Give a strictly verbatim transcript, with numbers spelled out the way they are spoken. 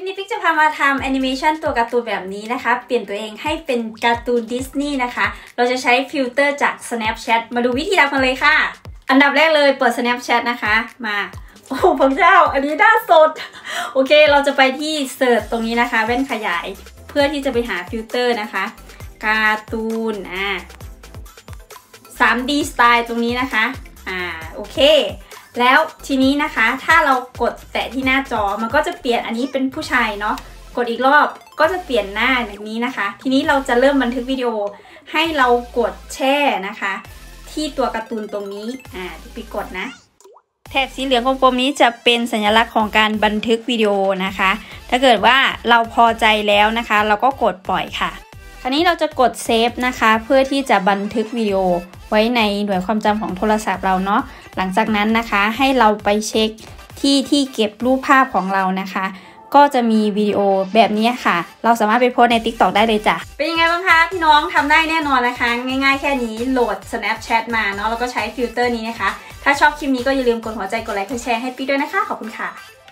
นี้ปิ๊กจะพามาทำแอนิเมชันตัวการ์ตูนแบบนี้นะคะเปลี่ยนตัวเองให้เป็นการ์ตูนดิสนีย์นะคะเราจะใช้ฟิลเตอร์จาก Snapchat มาดูวิธีทำกันเลยค่ะอันดับแรกเลยเปิด Snapchat นะคะมาโอ้พระเจ้าอันนี้น่าสดโอเคเราจะไปที่เสิร์ชตรงนี้นะคะแว่นขยายเพื่อที่จะไปหาฟิลเตอร์นะคะการ์ตูนอ่า ทรีดี สไตล์ตรงนี้นะคะอ่าโอเคแล้วทีนี้นะคะถ้าเรากดแตะที่หน้าจอมันก็จะเปลี่ยนอันนี้เป็นผู้ชายเนาะกดอีกรอบก็จะเปลี่ยนหน้าแบบนี้นะคะทีนี้เราจะเริ่มบันทึกวิดีโอให้เรากดแช่นะคะที่ตัวการ์ตูนตรงนี้อ่าที่พี่กดนะแถบสีเหลืองกลมๆนี้จะเป็นสัญลักษณ์ของการบันทึกวิดีโอนะคะถ้าเกิดว่าเราพอใจแล้วนะคะเราก็กดปล่อยค่ะคราวนี้เราจะกดเซฟนะคะเพื่อที่จะบันทึกวิดีโอไว้ในหน่วยความจำของโทรศัพท์เราเนาะหลังจากนั้นนะคะให้เราไปเช็คที่ที่เก็บรูปภาพของเรานะคะก็จะมีวิดีโอแบบนี้ค่ะเราสามารถไปโพสใน ติ๊กต็อก ได้เลยจ้ะเป็นยังไงบ้างคะพี่น้องทำได้แน่นอนนะคะง่ายๆแค่นี้โหลด Snapchat มาเนาะแล้วก็ใช้ฟิลเตอร์นี้นะคะถ้าชอบคลิปนี้ก็อย่าลืมกดหัวใจกดไลค์กดแชร์ให้ปิ๊กด้วยนะคะขอบคุณค่ะ